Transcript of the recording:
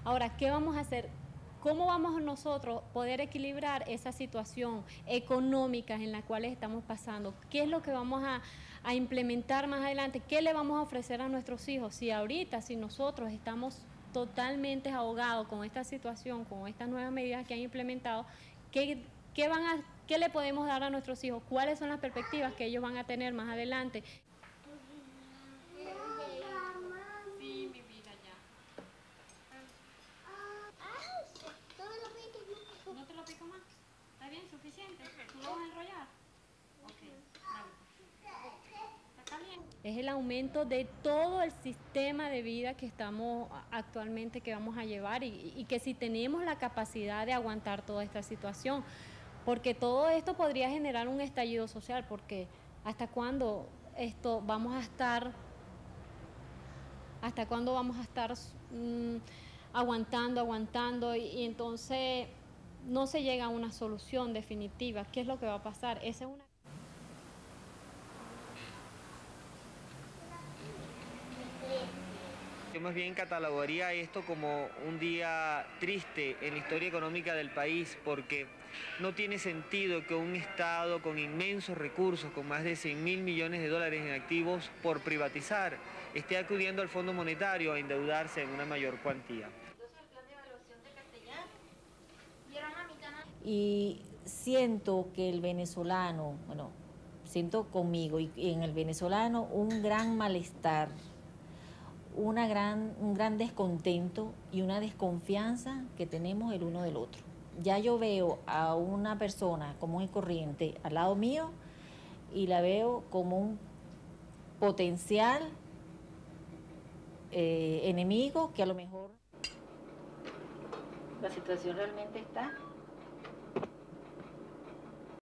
Ahora, ¿qué vamos a hacer? ¿Cómo vamos nosotros poder equilibrar esa situación económica en la cual estamos pasando? ¿Qué es lo que vamos a implementar más adelante? ¿Qué le vamos a ofrecer a nuestros hijos? Si ahorita, si nosotros estamos totalmente ahogados con esta situación, con estas nuevas medidas que han implementado, ¿qué le podemos dar a nuestros hijos? ¿Cuáles son las perspectivas que ellos van a tener más adelante? Sí, mi vida, ya. ¿No te lo pico más? ¿Está bien? ¿Suficiente? ¿Tú lo vas a enrollar? Ok, dale. ¿Está bien? Es el aumento de todo el sistema de vida que estamos actualmente, que vamos a llevar y que si tenemos la capacidad de aguantar toda esta situación, porque todo esto podría generar un estallido social, porque ¿hasta cuándo esto vamos a estar? ¿Hasta cuándo vamos a estar aguantando y entonces no se llega a una solución definitiva? ¿Qué es lo que va a pasar? Esa es una... Yo más bien catalogaría esto como un día triste en la historia económica del país, porque no tiene sentido que un Estado con inmensos recursos, con más de 100.000 millones de dólares en activos por privatizar, esté acudiendo al Fondo Monetario a endeudarse en una mayor cuantía. Y siento que el venezolano, bueno, siento conmigo y en el venezolano un gran malestar, un gran descontento y una desconfianza que tenemos el uno del otro. Ya yo veo a una persona común y corriente al lado mío y la veo como un potencial enemigo que a lo mejor la situación realmente está